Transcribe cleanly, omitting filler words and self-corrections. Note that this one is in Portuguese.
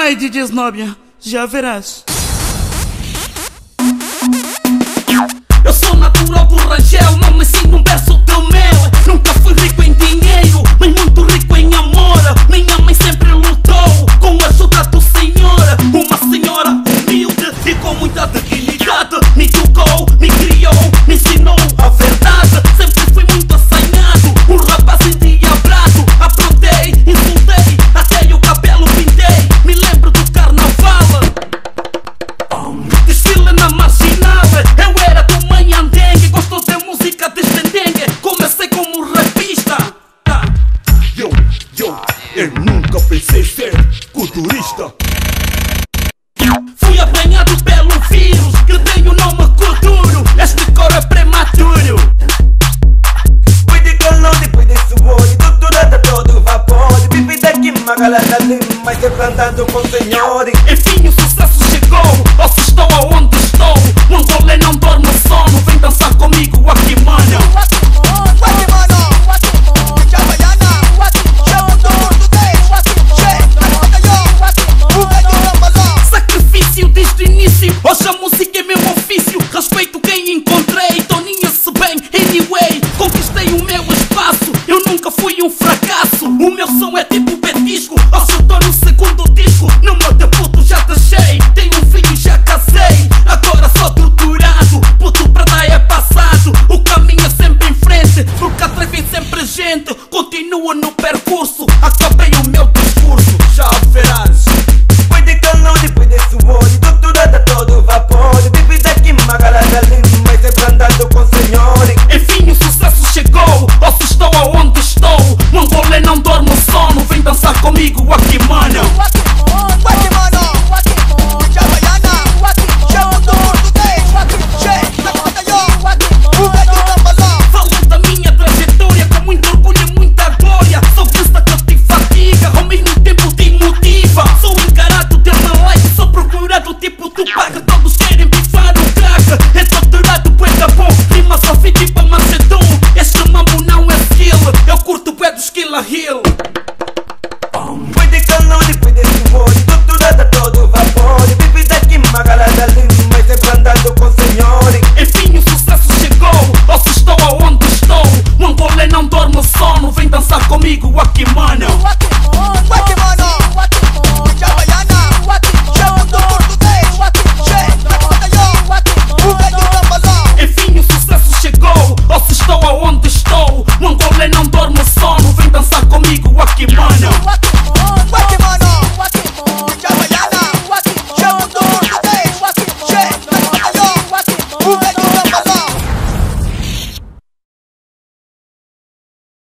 Vai, DJ Snobia, já verás. Eu sou natural do Rangel, não nasci num berço de mel. Nunca fui rico em dinheiro, mas muito rico em amor. Minha mãe sempre lutou com a ajuda do Senhor. Uma senhora humilde e com muita dignidade. Me educou, me criou, me ensinou a verdade. Sempre fui muito assanhado, um rapaz endiabrado. Aprontei, insultei, até o cabelo pintei. Me lembro do carnaval, desfile na marginal. Eu era do Manhandengue, gosto de música de estendengue. Comecei como rapista. Eu nunca pensei ser culturista. Fui apanhado pelo vírus, que tem o nome Kuduro. Este coro é prematuro. Fui de colônia, fui de suor, e doutorada todo vapor. Vivi daqui, Magalhães Lima, mas plantando com senhores. Enfim o sucesso chegou, ou se estou aonde estou. Um rolê não dorme sono, vem dançar comigo aqui, mano.